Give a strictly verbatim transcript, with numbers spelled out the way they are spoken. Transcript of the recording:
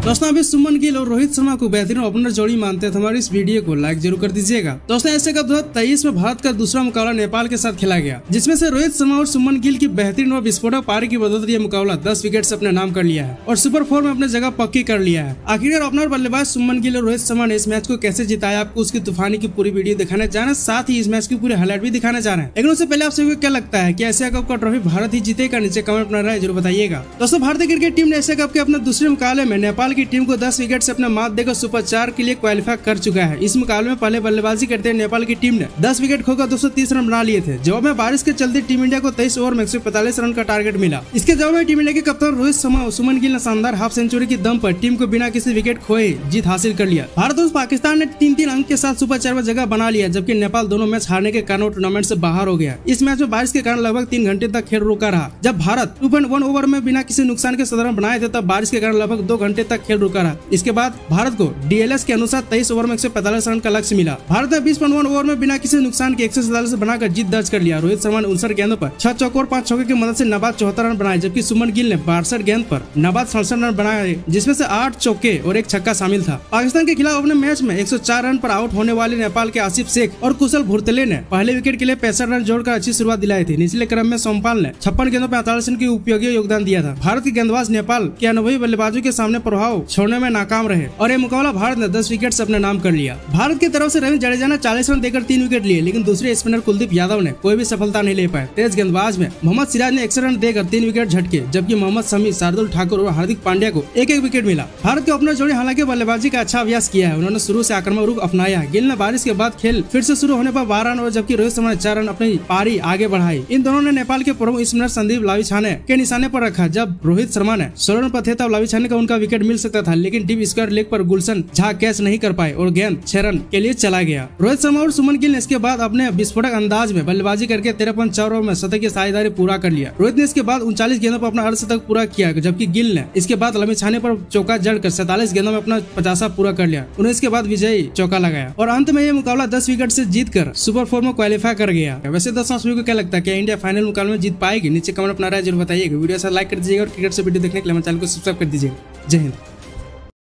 दोस्तों अभी सुमन गिल और रोहित शर्मा को बेहतरीन ओपनर जोड़ी मानते हैं तो हमारी इस वीडियो को लाइक जरूर कर दीजिएगा। दोस्तों एशिया कप दो हजार तेईस में भारत का दूसरा मुकाबला नेपाल के साथ खेला गया, जिसमें से रोहित शर्मा और सुमन गिल की बेहतरीन और विस्फोटक पारी की बदौलत यह मुकाबला दस विकेट से अपने नाम कर लिया है और सुपर फोर में अपने जगह पक्की कर लिया है। आखिरकार ओपनर बल्लेबाज सुमन गिल और रोहित शर्मा ने इस मैच को कैसे जिताया, आपको उसकी तूफानी की पूरी वीडियो दिखाने जा रहे हैं, साथ ही इस मैच की पूरी हाईलाइट भी दिखाने जा रहे हैं। लेकिन उससे पहले आप सभी को क्या लगता है कि एशिया कप का ट्रॉफी भारत ही जीतेगा? नीचे कमेंट अपना राय जरूर बताइएगा। दोस्तों भारतीय क्रिकेट टीम ने एशिया कप के अपने दूसरे मुकाबले में नेपाल की टीम को दस विकेट से अपना मात देकर सुपर चार के लिए क्वालिफाई कर चुका है। इस मुकाबले में पहले बल्लेबाजी करते नेपाल की टीम ने दस विकेट खोकर दो सौ तीस रन बना लिए थे। जवाब में बारिश के चलते टीम इंडिया को तेईस ओवर में एक सौ पैंतालीस रन का टारगेट मिला। इसके जवाब में टीम इंडिया के कप्तान रोहित शर्मा और सुमन गिल ने शानदार हाफ सेंचुरी की दम पर टीम को बिना किसी विकेट खोए जीत हासिल कर लिया। भारत और पाकिस्तान ने तीन तीन अंक के साथ सुपर चार में जगह बना लिया, जबकि नेपाल दोनों मैच हारने के कारण टूर्नामेंट से बाहर हो गया। इस मैच में बारिश के कारण लगभग तीन घंटे तक खेल रुका रहा। जब भारत दो पॉइंट एक ओवर में बिना किसी नुकसान के सौ रन बनाए थे, तब बारिश के कारण लगभग दो घंटे तक खेल रुका रहा। इसके बाद भारत को डीएलएस के अनुसार तेईस ओवर में एक सौ पैंतालीस रन का लक्ष्य मिला। भारत ने बीस पॉइंट एक ओवर में बिना किसी नुकसान के एक सौ सैंतालीस बनाकर जीत दर्ज कर लिया। रोहित शर्मा ने उनसठ गेंदों पर छह चौके और पांच चौके की मदद से नवाद चौहत्तर रन बनाए, जबकि सुमन गिल ने बासठ गेंद पर नवाद सड़सठ रन बनाए, जिसमें से आठ चौके और एक छक्का शामिल था। पाकिस्तान के खिलाफ अपने मैच में एक सौ चार रन पर आउट होने वाले नेपाल के आसिफ शेख और कुशल भुरतले ने पहले विकेट के लिए पैंसठ रन जोड़कर अच्छी शुरुआत दिलाई थी। निचले क्रम में सोमपाल ने छप्पन गेंदों पर अड़तालीस रन की उपयोगी योगदान दिया था। भारत के गेंदबाज नेपाल के अनुभवी बल्लेबाजों के सामने प्रभाव छोड़ने में नाकाम रहे और यह मुकाबला भारत ने दस विकेट से अपने नाम कर लिया। भारत की तरफ से रविंद्र जडेजा ने चालीस रन देकर तीन विकेट लिए, लेकिन दूसरे स्पिनर कुलदीप यादव ने कोई भी सफलता नहीं ले पाए। तेज गेंदबाज में मोहम्मद सिराज ने इकसठ रन देकर तीन विकेट झटके, जबकि मोहम्मद शमी, शार्दुल ठाकुर और हार्दिक पांड्या को एक एक विकेट मिला। भारत के ओपनर जोड़ी हालांकि बल्लेबाजी का अच्छा अभ्यास किया है, उन्होंने शुरू से आक्रामक रुख अपनाया। गिल ने बारिश के बाद खेल फिर से शुरू होने पर बारह रन और जबकि रोहित शर्मा ने चार रन अपनी पारी आगे बढ़ाई। इन दोनों ने नेपाल के प्रमुख स्पिनर संदीप लाविछाने के निशाने पर रखा। जब रोहित शर्मा ने सोलह रन पर थे तब लाविछाने का उनका विकेट मिल सकता था, लेकिन डीप स्क्वायर लेग पर गुलशन झा कैच नहीं कर पाए और गेंद छह रन के लिए चला गया। रोहित शर्मा और सुमन गिल ने इसके बाद अपने विस्फोटक अंदाज में बल्लेबाजी करके तेरह पॉइंट चार ओवर में शतक की साझेदारी पूरा कर लिया। रोहित ने इसके बाद उनचालीस गेंदों पर अपना अर्धशतक पूरा किया, जबकि गिल ने इसके बाद लाविछाने पर चौका जड़कर सैंतालीस गेंदों में अपना पचासा पूरा कर लिया। उन्हें इसके बाद विजयी चौका लगाया और अंत में ये मुकाबला दस विकेट से जीतकर सुपर फोर में क्वालिफाई कर गया। वैसे दोस्तों सभी को क्या लगता है कि इंडिया फाइनल मुकाबले में जीत पाएगी? नीचे कमेंट अपना राय जरूर बताइएगा। वीडियो से लाइक कर दीजिएगा और क्रिकेट से वीडियो देखने के लिए हमारे चैनल को सब्सक्राइब कर दीजिएगा। जय हिंद।